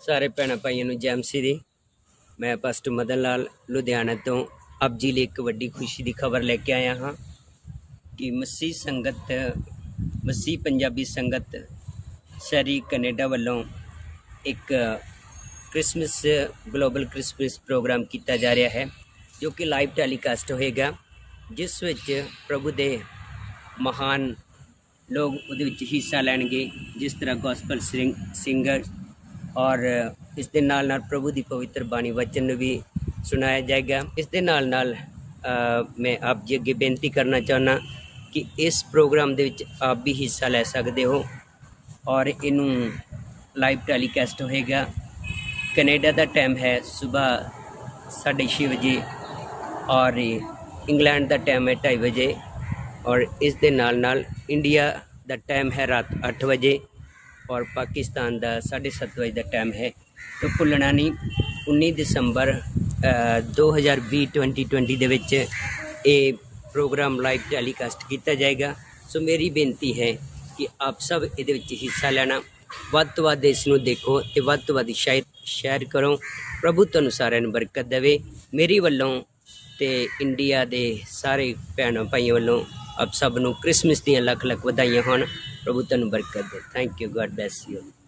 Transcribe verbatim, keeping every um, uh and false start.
सारे भैन भाइयों नूं जय मसीह दी। मैं पास्टर मदन लाल लुधियाना तो अब जी लिए एक वड्डी खुशी की खबर लेके आया हाँ कि मसीह संगत मसीह पंजाबी संगत शहरी कनेडा वालों एक क्रिसमस ग्लोबल क्रिसमस प्रोग्राम किया जा रहा है जो कि लाइव टैलीकास्ट होएगा, जिस विच प्रभु दे महान लोग उहदे विच हिस्सा लैणगे, जिस तरह गॉस्पल सिंग सिंगर और इस दे नाल नाल प्रभु की पवित्र बाणी वचन भी सुनाया जाएगा। इस दे नाल नाल मैं आप जी अगे बेनती करना चाहना कि इस प्रोग्राम दे विच आप भी हिस्सा ले सकते हो और इनू लाइव टैलीकास्ट होएगा। कनेडा का टाइम है सुबह साढ़े छे बजे और इंग्लैंड का टाइम है ढाई बजे और इस दे नाल नाल इंडिया का टाइम है रात अठ बजे और पाकिस्तान का साढ़े सत्त बजे का टाइम है। तो भुलना नहीं, उन्नीस दिसंबर दो हज़ार भी ट्वेंटी ट्वेंटी दे विच ये प्रोग्राम लाइव टैलीकास्ट किया जाएगा। सो मेरी बेनती है कि आप सब ये हिस्सा लेना, वध तो वध इसनूं देखो तो वध तो वध शायद शेयर करो। प्रभु तुहानूं सारिआं नूं बरकत देवे। मेरी वल्लों ते इंडिया दे सारे भैनों भाइयों वल्लों आप सब नूं क्रिसमस दीआं लख लख वधाइयां होण। प्रभु तुहानूं बरकत दे। Thank you, God bless you.